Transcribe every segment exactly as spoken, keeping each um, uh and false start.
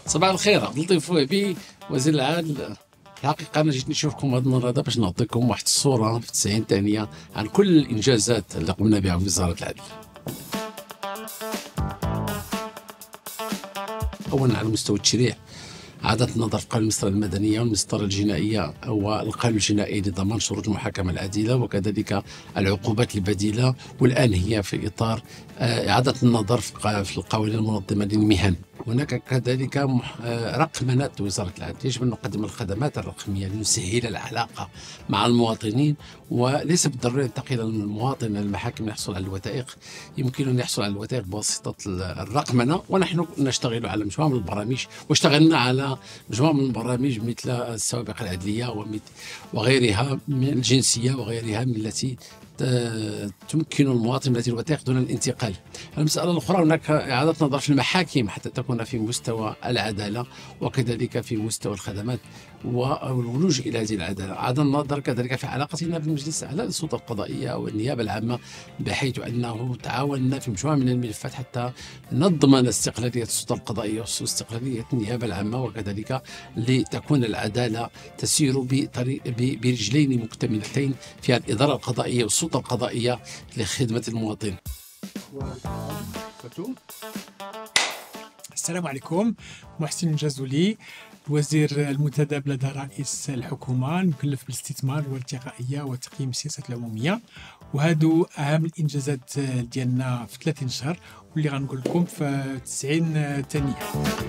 صباح الخير عبد اللطيف وهبي وزير العدل. الحقيقة أنا جيت نشوفكم هذا المرة هذا باش نعطيكم واحد الصورة في تسعين ثانية عن كل الإنجازات اللي قمنا بها في وزارة العدل. أولا على مستوى التشريع، إعادة النظر في القانون المسطرة المدنية والمسطرة الجنائية والقانون الجنائي لضمان شروط المحاكمة العادلة وكذلك العقوبات البديلة، والآن هي في إطار إعادة النظر في القوانين المنظمة للمهن. هناك كذلك رقمنة وزارة العدل، يجب أن نقدم الخدمات الرقمية لنسهل العلاقة مع المواطنين، وليس بالضرورة ينتقل المواطن المحاكم يحصل على الوثائق، يمكن أن يحصل على الوثائق بواسطة الرقمنة. ونحن نشتغل على مجموعة من البرامج، واشتغلنا على مجموعة من البرامج مثل السوابق العدلية وغيرها من الجنسية وغيرها من التي تمكن المواطن من الوثائق دون الانتقال. المسألة الأخرى، هناك إعادة نظر في المحاكم حتى تكون في مستوى العدالة وكذلك في مستوى الخدمات والولوج إلى هذه العدالة. إعادة النظر كذلك في علاقتنا بالمجلس الأعلى للسلطة القضائية والنيابة العامة، بحيث أنه تعاوننا في مجموعة من الملفات حتى نضمن استقلالية السلطة القضائية واستقلالية النيابة العامة، وكذلك لتكون العدالة تسير بطريق برجلين مكتملتين في الإدارة القضائية والسلطة القضائية لخدمة المواطن. السلام عليكم. محسن الجازولي، الوزير المنتدب لدى رئيس الحكومة المكلف بالاستثمار والارتقائية وتقييم السياسات العمومية، وهادو أهم الإنجازات ديالنا في ثلاثين شهر واللي غنقول لكم في تسعين ثانية.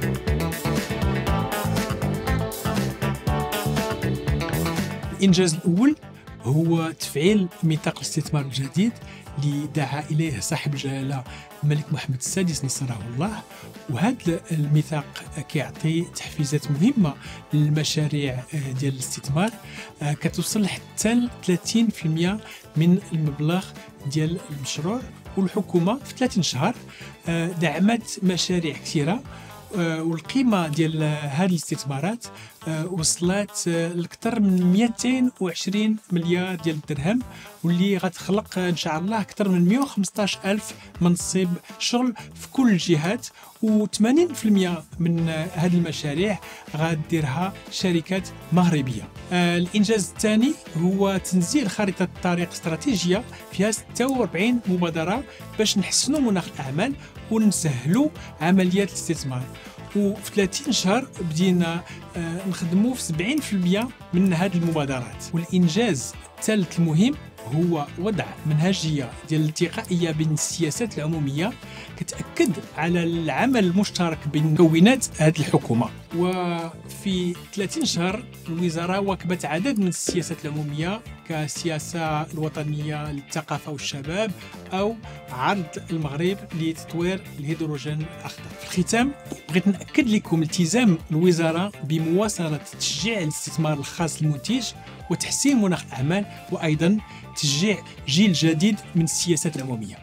الإنجاز الأول هو تفعيل ميثاق الاستثمار الجديد اللي دعا إليه صاحب الجلالة الملك محمد السادس نصره الله، وهذا الميثاق كيعطي تحفيزات مهمة للمشاريع ديال الاستثمار كتوصل حتى ل ثلاثين بالمئة من المبلغ ديال المشروع. والحكومة في ثلاثين شهر دعمت مشاريع كثيرة، والقيمة ديال هذه الاستثمارات وصلت لأكثر من مئتين وعشرين مليار ديال الدرهم، واللي غتخلق إن شاء الله أكثر من مئة وخمسطاش ألف منصب شغل في كل الجهات، وثمانين بالمئة من هذه المشاريع غاديرها شركات مغربية. الإنجاز الثاني هو تنزيل خريطة طريق استراتيجية فيها ستة وأربعين مبادرة باش نحسنوا مناخ الأعمال ونسهلوا عمليات الاستثمار. وفي ثلاثين شهر بدينا نخدموا في سبعين بالمئة من هذه المبادرات. والإنجاز الثالث المهم هو وضع منهجية ديال الالتقائية بين السياسات العمومية كتأكد على العمل المشترك بين مكونات هذه الحكومة. وفي ثلاثين شهر الوزارة واكبت عدد من السياسات العمومية كالسياسة الوطنية للثقافة والشباب أو عرض المغرب لتطوير الهيدروجين الأخضر. في الختام بغيت نأكد لكم التزام الوزارة بمواصلة تشجيع الاستثمار الخاص المنتج وتحسين مناخ الأعمال، وأيضا تشجيع جيل جديد من السياسات العمومية.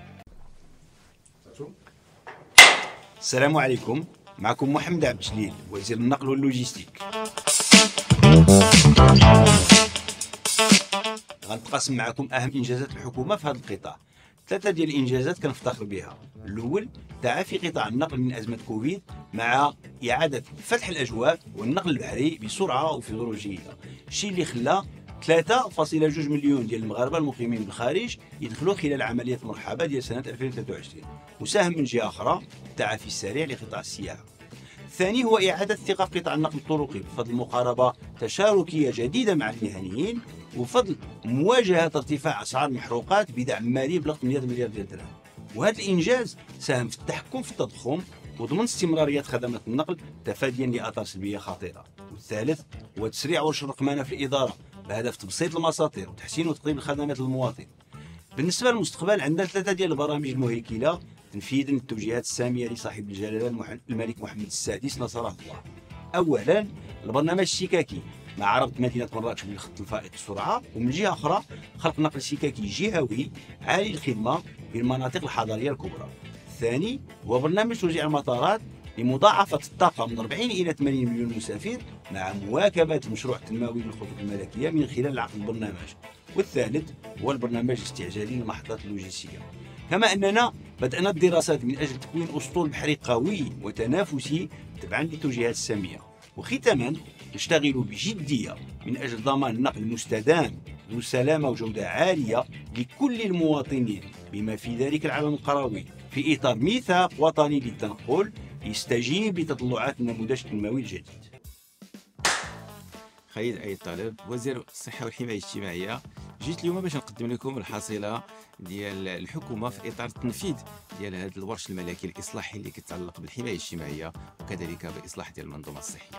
السلام عليكم، معكم محمد عبد الجليل وزير النقل واللوجستيك. غنتقاسم معكم اهم انجازات الحكومه في هذا القطاع. ثلاثه ديال الانجازات كنفتخر بها. الاول تعافي قطاع النقل من ازمه كوفيد مع اعاده فتح الاجواء والنقل البحري بسرعه وفي ظروف جيده، الشيء اللي خلى ثلاثة فاصلة جوج مليون ديال المغاربه المقيمين بالخارج يدخلوا خلال عمليه المرحبا ديال سنه ألفين وثلاثة وعشرين، وساهم من جهه اخرى التعافي السريع لقطاع السياحه. الثاني هو إعادة الثقة في قطاع النقل الطرقي بفضل مقاربة تشاركية جديدة مع المهنيين، وبفضل مواجهة ارتفاع أسعار المحروقات بدعم مالي بلغ ثمانية مليار ديال الدرهم. وهذا الإنجاز ساهم في التحكم في التضخم وضمن استمرارية خدمات النقل تفاديا لآثار سلبية خطيرة. والثالث هو تسريع ورش الرقمنة في الإدارة بهدف تبسيط المساطير وتحسين وتقديم الخدمات للمواطن. بالنسبة للمستقبل عندنا ثلاثة ديال البرامج المهيكلة تنفيذا للتوجيهات السامية لصاحب الجلالة الملك محمد السادس نصره الله. أولا البرنامج السككي مع عرض مدينة مراكش بالخط الفائق السرعة، ومن جهة أخرى خلق نقل سككي جهوي عالي الخدمة في المناطق الحضرية الكبرى. الثاني هو برنامج توزيع المطارات لمضاعفة الطاقة من أربعين إلى ثمانين مليون مسافر مع مواكبة المشروع التنموي للخطوط الملكية من خلال عقد البرنامج. والثالث هو البرنامج الاستعجالي للمحطات اللوجستية. كما أننا بدأنا الدراسات من أجل تكوين أسطول بحري قوي وتنافسي تبعا للتوجيهات السامية. وختاما نشتغل بجدية من أجل ضمان نقل مستدام ذو سلامة وجودة عالية لكل المواطنين بما في ذلك العالم القروي في إطار ميثاق وطني للتنقل يستجيب لتطلعات النموذج التنموي الجديد. خالد أي طالب، وزير الصحة والحماية الاجتماعية. جيت اليوم باش نقدم لكم الحصيلة ديال الحكومة في إطار التنفيذ ديال هذا الورش الملكي الإصلاحي اللي كيتعلق بالحماية الاجتماعية وكذلك بإصلاح ديال المنظومة الصحية.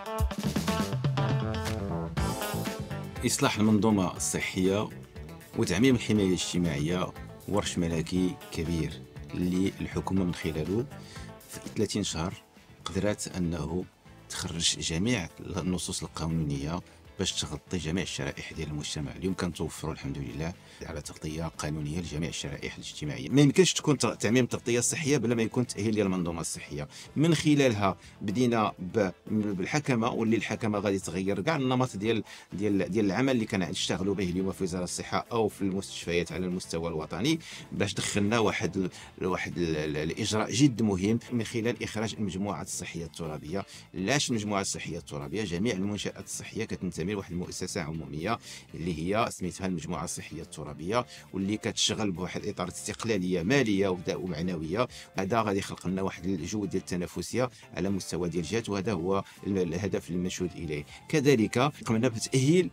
إصلاح المنظومة الصحية وتعميم الحماية الاجتماعية ورش ملكي كبير اللي الحكومة من خلاله في ثلاثين شهر قدرت أنه تخرج جميع النصوص القانونية باش تغطي جميع الشرائح ديال المجتمع. اليوم كنتوفروا الحمد لله على تغطيه قانونيه لجميع الشرائح الاجتماعيه. ما يمكنش تكون تعميم التغطيه الصحيه بلا ما يكون تاهيل ديال المنظومه الصحيه. من خلالها بدينا بالحكمه، واللي الحكمه غادي تغير كاع النمط ديال ديال ديال العمل اللي كنشتغلوا به اليوم في وزاره الصحه او في المستشفيات على المستوى الوطني، باش دخلنا واحد واحد الاجراء جد مهم من خلال اخراج المجموعات الصحيه الترابيه. لاش المجموعات الصحيه الترابيه؟ جميع المنشات الصحيه كتنتمي لواحد المؤسسه عموميه اللي هي سميتها المجموعه الصحيه الترابيه، واللي كتشتغل بواحد اطار استقلاليه ماليه ومعنويه. هذا غادي يخلق لنا واحد الجو ديال التنافسيه على مستوى ديال الجهات، وهذا هو الهدف المنشود اليه. كذلك قمنا بتاهيل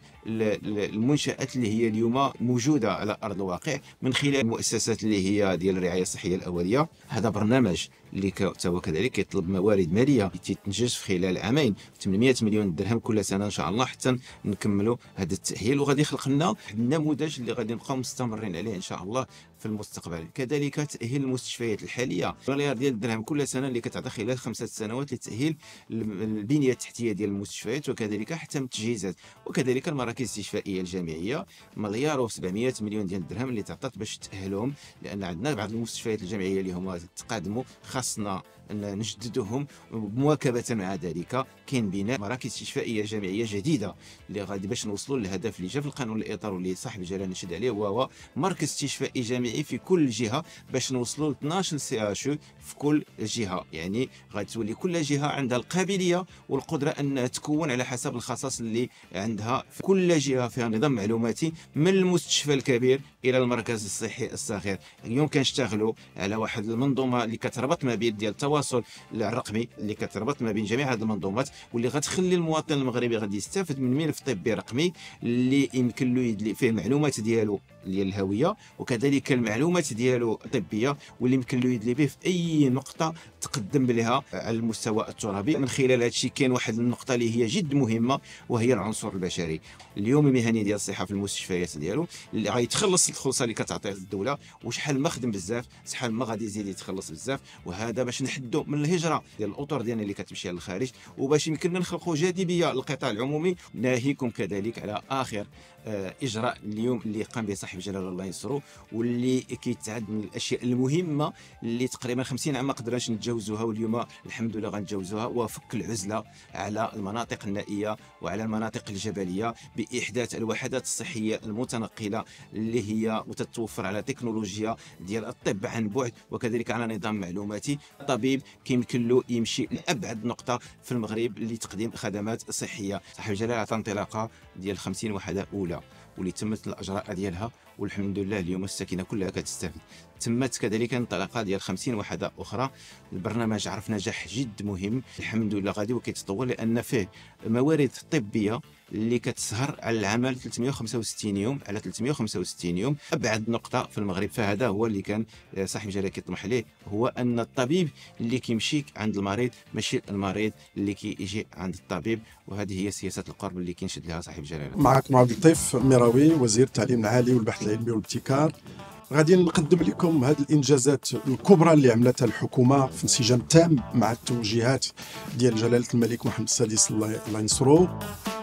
المنشات اللي هي اليوم موجوده على ارض الواقع من خلال المؤسسات اللي هي ديال الرعايه الصحيه الاوليه. هذا برنامج اللي هو كذلك يطلب موارد ماليه تتنجز في خلال عامين ثمانمائة مليون درهم كل سنه ان شاء الله حتى نكملوا هذا التاهيل، وغادي يخلق لنا النموذج اللي غادي نبقاو مستمرين عليه ان شاء الله في المستقبل. كذلك تاهيل المستشفيات الحاليه مليار ديال الدرهم كل سنه اللي كتعطى خلال خمسه سنوات لتاهيل البنيه التحتيه ديال المستشفيات وكذلك حتى التجهيزات، وكذلك المراكز الاستشفائيه الجامعيه مليار وسبعمائة مليون ديال الدرهم اللي تعطات باش تاهلهم، لان عندنا بعض المستشفيات الجامعيه اللي هما تقادموا خاصنا نجددوهم. مواكبه مع ذلك كاين بناء مراكز استشفائيه جامعيه جديده اللي غادي باش نوصلوا للهدف اللي جا في القانون الاطار واللي صاحب الجلاله نشد عليه، وهو مركز استشفائي جامعي في كل جهه باش نوصلوا ل اثناش سي اش في كل جهه. يعني غادي تولي كل جهه عندها القابليه والقدره ان تكون على حسب الخصائص اللي عندها. في كل جهه فيها نظام معلوماتي من المستشفى الكبير الى المركز الصحي الصغير. اليوم كنشتغلوا على واحد المنظومه اللي كتربط ما بين ديال التواصل الرقمي اللي كتربط ما بين جميع هذه المنظومات، واللي غتخلي المواطن المغربي غادي يستافد من ملف طبي رقمي اللي يمكن له يدلي فيه معلومات ديالو ديال الهويه وكذلك المعلومات ديالو الطبيه، واللي يمكن له يدلي به في اي نقطه تقدم لها على المستوى الترابي. من خلال هذا الشيء كاين واحد النقطه اللي هي جد مهمه وهي العنصر البشري. اليوم المهني ديال الصحه في المستشفيات ديالو اللي غيتخلص الخلصه اللي كتعطيه الدوله، وشحال ما خدم بزاف شحال ما غادي يزيد يتخلص بزاف، وهذا باش نحدوا من الهجره ديال الاطر ديالنا اللي كتمشي للخارج، وباش يمكننا نخلقوا جاذبيه للقطاع العمومي. ناهيكم كذلك على اخر آه اجراء اليوم اللي قام به صاحب الجلاله الله ينصرو، واللي كيتعد من الاشياء المهمه اللي تقريبا خمسين عام ما قدرناش نتجاوزوها، واليوم الحمد لله غنتجاوزوها، وفك العزله على المناطق النائيه وعلى المناطق الجبليه باحداث الوحدات الصحيه المتنقله اللي هي متتوفر على تكنولوجيا ديال الطب عن بعد وكذلك على نظام معلوماتي. الطبيب كيمكن له يمشي لابعد نقطه في المغرب لتقديم خدمات صحيه. صاحب الجلاله عطى انطلاقه ديال خمسين وحده اولى واللي تمت الاجراء ديالها، والحمد لله اليوم الساكنه كلها كتستافد. تمت كذلك انطلاقه ديال خمسين وحده اخرى. البرنامج عرف نجاح جد مهم الحمد لله غادي وكيتطور، لان فيه موارد طبيه اللي كتسهر على العمل ثلاثمائة وخمسة وستين يوم على ثلاثمائة وخمسة وستين يوم ابعد نقطه في المغرب. فهذا هو اللي كان صاحب الجلاله كيطمح ليه، هو ان الطبيب اللي كيمشي عند المريض ماشي المريض اللي كيجي عند الطبيب، وهذه هي سياسه القرب اللي كينشد لها صاحب الجلاله. معكم عبد اللطيف ميراوي وزير التعليم العالي والبحث العلمي والابتكار. غادي نقدم لكم هذه الانجازات الكبرى اللي عملتها الحكومه في انسجام تام مع التوجيهات ديال جلاله الملك محمد السادس الله ينصرو.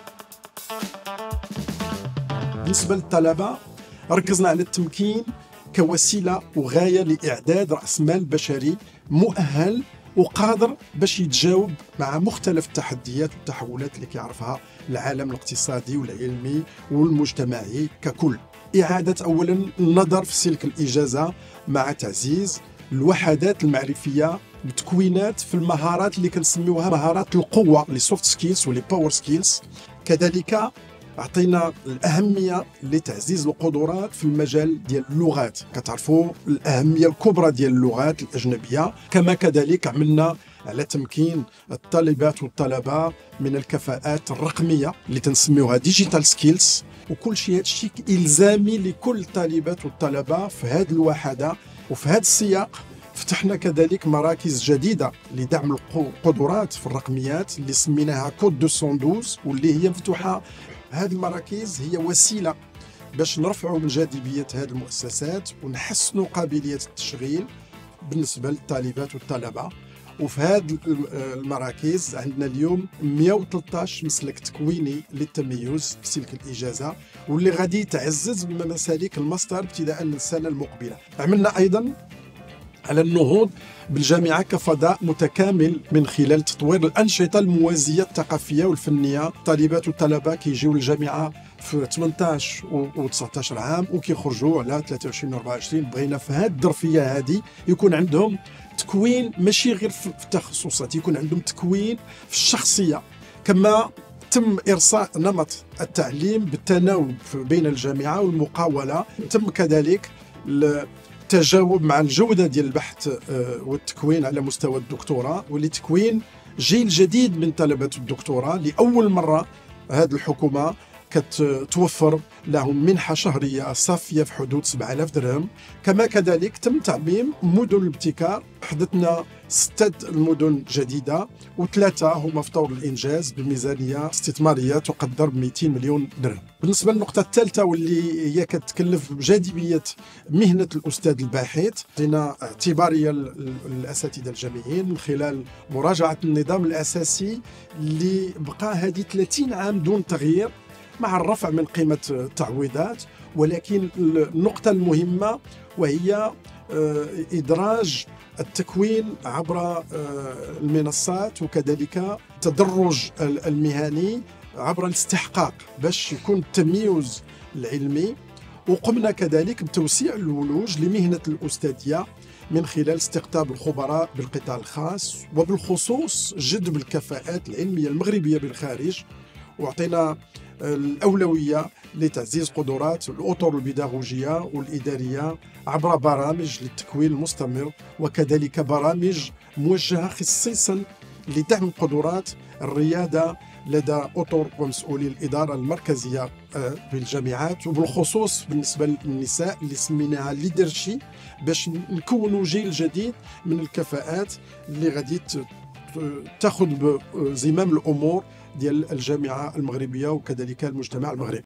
بالنسبه للطلبه ركزنا على التمكين كوسيله وغايه لاعداد راس مال بشري مؤهل وقادر باش يتجاوب مع مختلف التحديات والتحولات اللي كيعرفها العالم الاقتصادي والعلمي والمجتمعي ككل. إعادة أولا النظر في سلك الإجازة مع تعزيز الوحدات المعرفية بتكوينات في المهارات اللي كنسميوها مهارات القوة، لي سوفت سكيلز ولي باور سكيلز. كذلك عطينا الأهمية لتعزيز القدرات في المجال ديال اللغات، كتعرفوا الأهمية الكبرى ديال اللغات الأجنبية. كما كذلك عملنا على تمكين الطالبات والطلبة من الكفاءات الرقمية اللي تنسميوها ديجيتال سكيلز، وكل شيء هذا الشيء إلزامي لكل الطالبات والطلبة في هذه الوحدة. وفي هذا السياق فتحنا كذلك مراكز جديدة لدعم القدرات في الرقميات اللي سميناها كود مئتين واثناش، واللي هي مفتوحة. هذه المراكز هي وسيلة باش نرفعوا من جاذبية هذه المؤسسات ونحسنوا قابلية التشغيل بالنسبة للطالبات والطلبة. وفي هذه المراكز عندنا اليوم مئة وثلاثة عشر مسلك تكويني للتميز في سلك الإجازة، واللي غادي تعزز من مسالك الماستر ابتداء من السنة المقبلة. عملنا أيضا على النهوض بالجامعة كفضاء متكامل من خلال تطوير الأنشطة الموازية الثقافية والفنية. طالبات والطلبة كيجيو للجامعة في ثمانية عشر و تسعة عشر عام وكيخرجوا على ثلاثة وعشرين و أربعة وعشرين. بغينا في هذه الظرفية هذه يكون عندهم تكوين ماشي غير في التخصصات، يكون عندهم تكوين في الشخصية. كما تم إرساء نمط التعليم بالتناوب بين الجامعة والمقاولة، تم كذلك التجاوب مع الجودة ديال البحث والتكوين على مستوى الدكتوراه، ولتكوين جيل جديد من طلبة الدكتوراه. لأول مرة هذه الحكومة كتوفر لهم منحة شهرية صافية في حدود سبعة آلاف درهم. كما كذلك تم تعميم مدن الابتكار، حدثنا ستة المدن جديدة وثلاثة هما في طور الإنجاز بميزانية استثمارية تقدر ب مئتين مليون درهم. بالنسبة للنقطة الثالثة واللي هي كتكلف بجاذبية مهنة الأستاذ الباحث، عطينا اعتبارية الأساتذة الجامعيين من خلال مراجعة النظام الأساسي اللي بقى هذه ثلاثين عام دون تغيير، مع الرفع من قيمة التعويضات. ولكن النقطة المهمة وهي إدراج التكوين عبر المنصات، وكذلك التدرج المهني عبر الاستحقاق باش يكون التمييز العلمي. وقمنا كذلك بتوسيع الولوج لمهنة الأستاذية من خلال استقطاب الخبراء بالقطاع الخاص، وبالخصوص جذب الكفاءات العلمية المغربية بالخارج. وعطينا الأولوية لتعزيز قدرات الأطر البيداغوجية والإدارية عبر برامج للتكوين المستمر، وكذلك برامج موجهة خصيصا لدعم قدرات الريادة لدى أطر ومسؤولي الإدارة المركزية في الجامعات، وبالخصوص بالنسبة للنساء اللي سميناها ليدرشي، باش نكونوا جيل جديد من الكفاءات اللي غادي تاخذ بزمام الأمور ديال الجامعة المغربية وكذلك المجتمع المغربي.